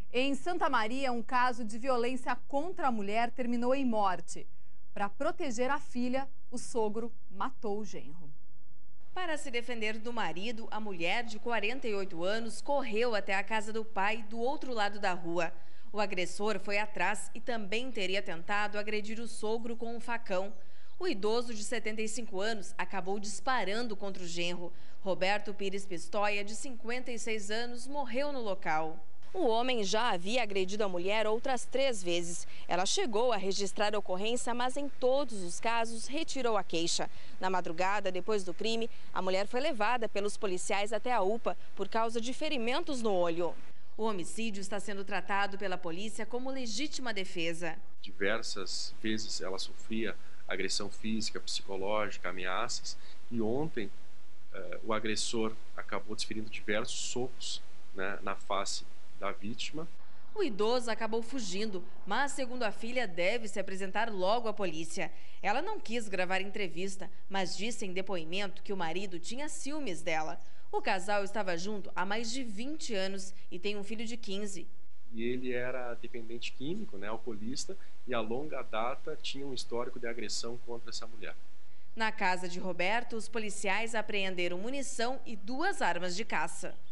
Em Santa Maria, um caso de violência contra a mulher terminou em morte. Para proteger a filha, o sogro matou o genro. Para se defender do marido, a mulher de 48 anos correu até a casa do pai do outro lado da rua. O agressor foi atrás e também teria tentado agredir o sogro com um facão. O idoso de 75 anos acabou disparando contra o genro. Roberto Pires Pistoia, de 56 anos, morreu no local. O homem já havia agredido a mulher outras 3 vezes. Ela chegou a registrar a ocorrência, mas em todos os casos retirou a queixa. Na madrugada, depois do crime, a mulher foi levada pelos policiais até a UPA por causa de ferimentos no olho. O homicídio está sendo tratado pela polícia como legítima defesa. Diversas vezes ela sofria agressão física, psicológica, ameaças, e ontem o agressor acabou desferindo diversos socos, né, na face da vítima. O idoso acabou fugindo, mas, segundo a filha, deve se apresentar logo à polícia. Ela não quis gravar entrevista, mas disse em depoimento que o marido tinha ciúmes dela. O casal estava junto há mais de 20 anos e tem um filho de 15. E ele era dependente químico, né, alcoolista, e a longa data tinha um histórico de agressão contra essa mulher. Na casa de Roberto, os policiais apreenderam munição e 2 armas de caça.